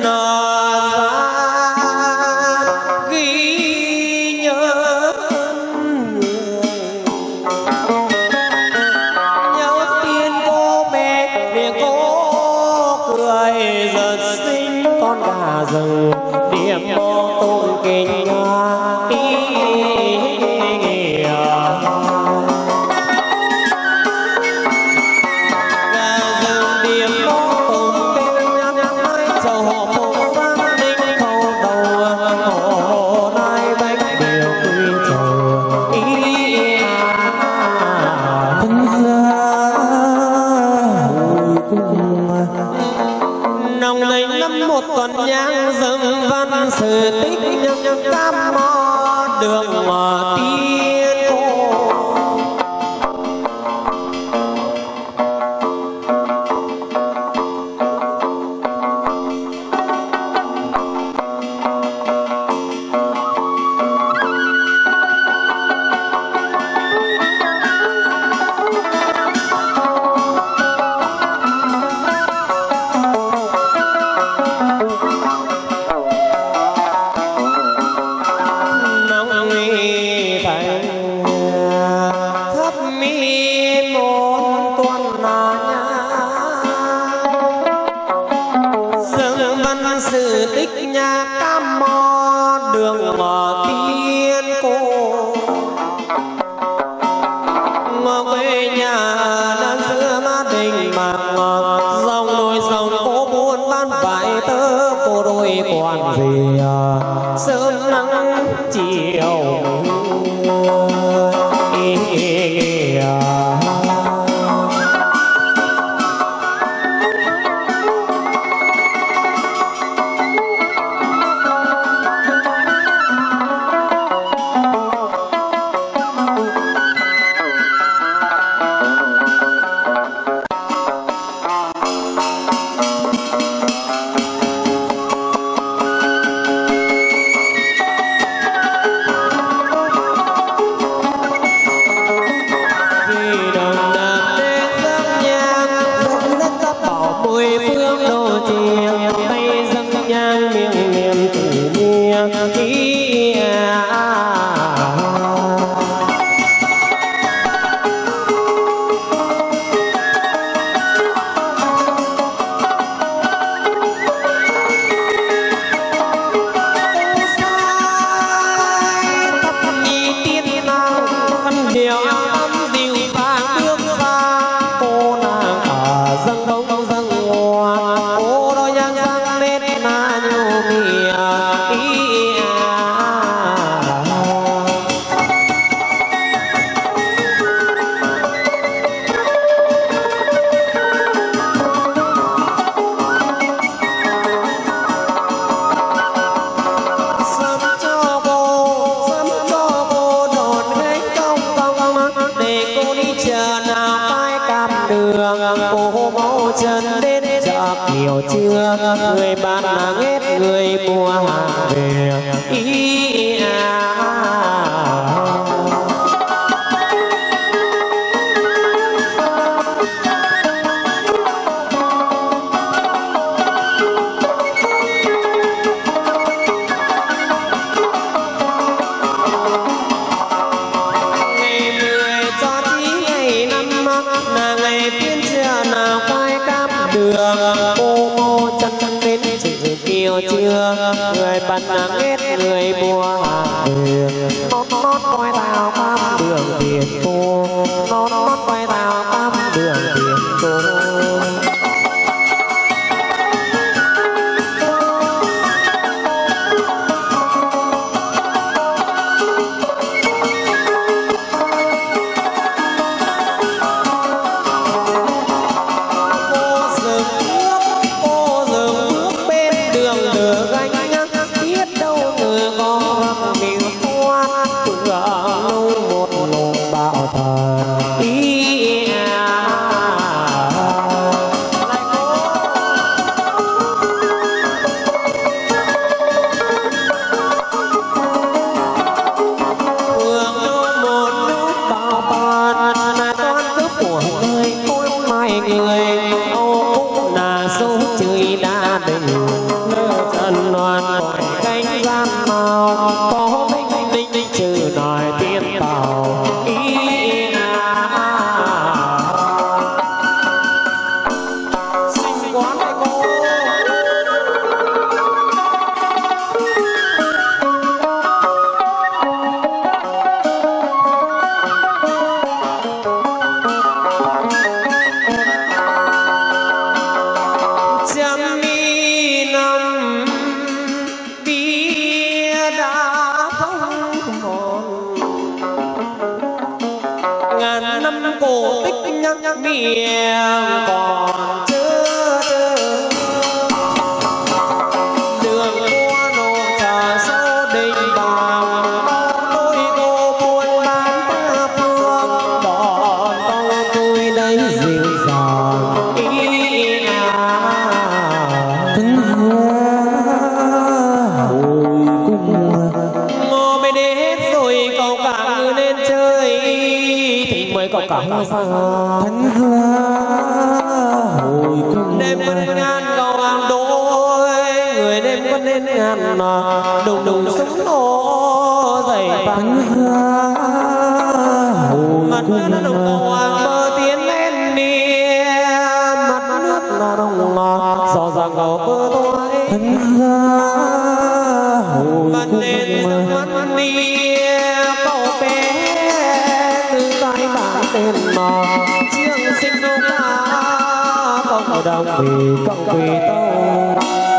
ghi nhớ tiên cô bé để cô cười giật xinh con gà rừng điểm mô tôn kinh nồng nành năm một tuần nhang dâng văn sự tích cam mo đường mà tiên cô thấp mi môn tuần dâng văn sự tích nhà cam mo đường mà tiên cô ngọc quê nhà đã giữa má đình mạc dòng đôi dòng cô buôn bán vải tớ cô đôi quan về sớm nắng chiều cô mẫu chân đến chợ chiều trưa người bán hàng hết người mua hàng về cô mô chân đến chữ kiều chưa người bán hàng hết người mua hàng về nót quay tao cam đường tiền cô nót quay tao cam đường tiền cô. đạo thần ý thánh gia hồi cung đêm quân ngàn cầu hàng đôi người đêm quân lên ngàn đùng đùng súng nổ dậy thánh gia hồi mặt nước nó đồng cầu hàng bờ tiến lên đi mặt nước là đồng gió giang cầu bờ tôi thánh gia hồi mặt lên sông mắt đi cầu bé từ tay bạn tên mà chiêng sinh đô ca cộng đồng vì cộng quỳ tâu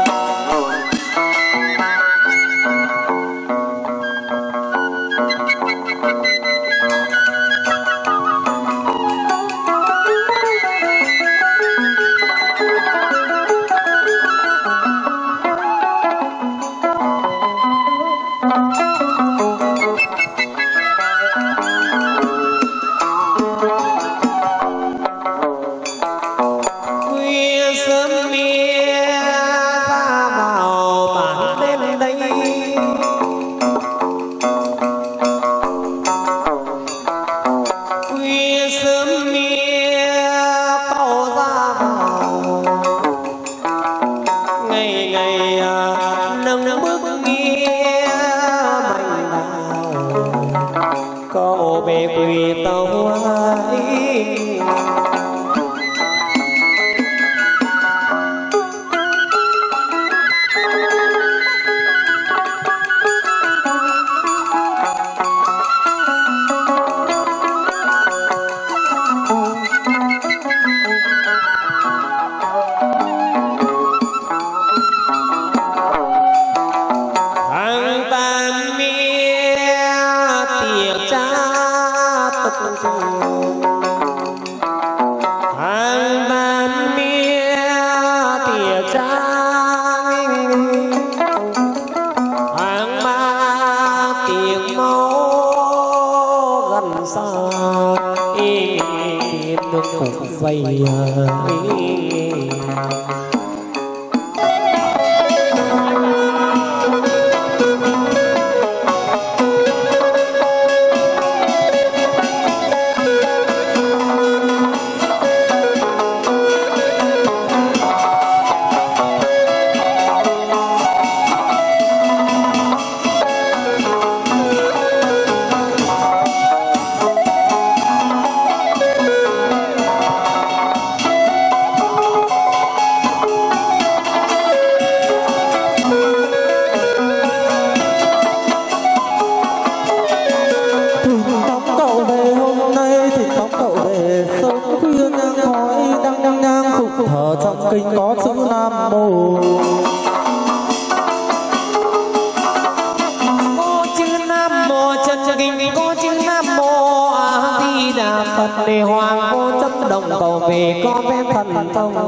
để hoàng vô chấp đồng cầu về có phép thần thông.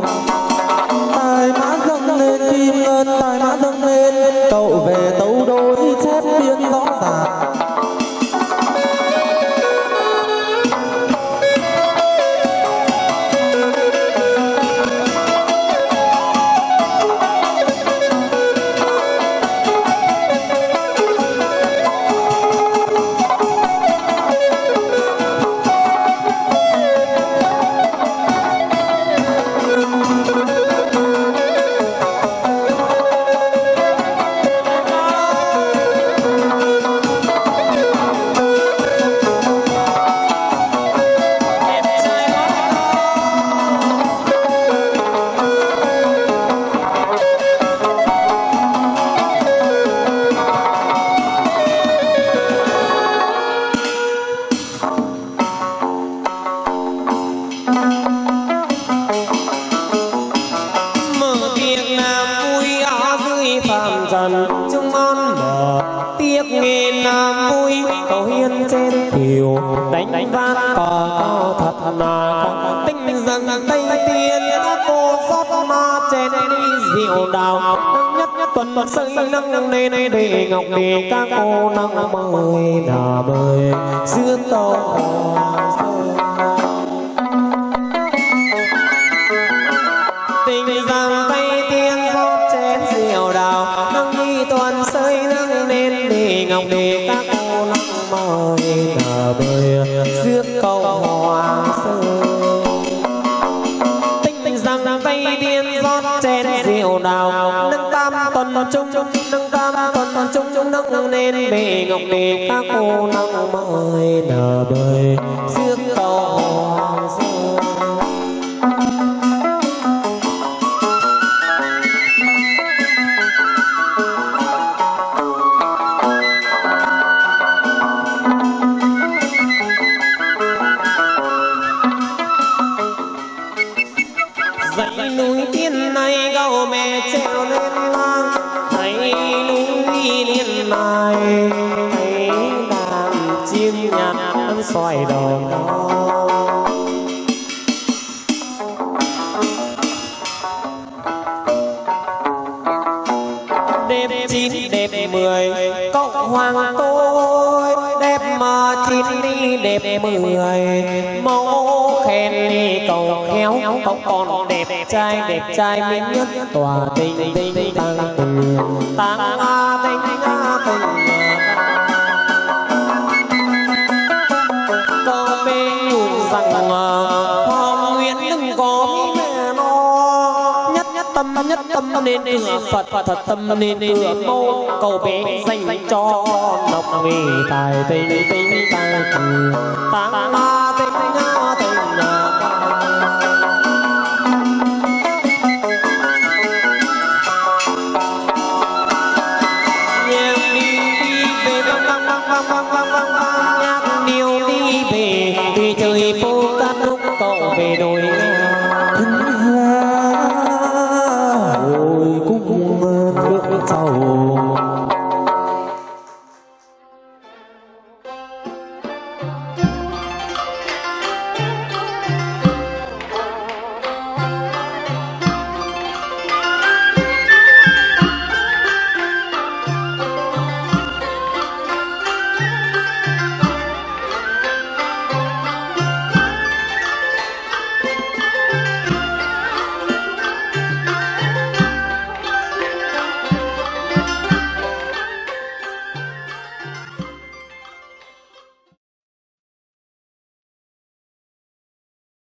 Tài mã dâng lên kim ngân, tài mã dâng lên cậu về tấu đối chép biên rõ ràng. mở tiệc làm vui ở dưới phàm trần chung món mở tiếc nghe làm vui cầu hiên trên kiều đánh ván cờ thật là tinh dần tây tiên các cô rót ma chén đi rượu đào nhất tuần xây nâng lên để ngọc để các cô nâng mời là bơi giữa cầu hoàng sơn tình rằng tây tiên rót chén rượu đào nâng đi tuần xây nâng lên để ngọc để các cô nâng mời là bơi giữa cầu hoàng sơn rằng tây tiên rót chén rượu đào nâng tam tuần chung nâng tam tuần chung nâng lên bề ngọc để các cô nâng mời nở bơi giữa cầu hoàng sơn dãy núi tiên này gấu mẹ treo lên lang thấy núi liên mai thấy đàn chim nhặt xoay đầu đêm 9 đêm 10 cậu hoàng tôi đẹp mà 9 đi đẹp 10 mẫu khen đi cậu khéo cậu còn đẹp trai miễn nhất tòa tình tình tăng tình cậu bê nhủ rằng Hoàng Nguyễn đừng có mẹ nó nhất tâm nên cửa Phật thật tâm nên cửa mô cầu bé dành cho độc nghề tài tình tăng tình nhạc điệu đi về trời phố cát lúc cậu về đồi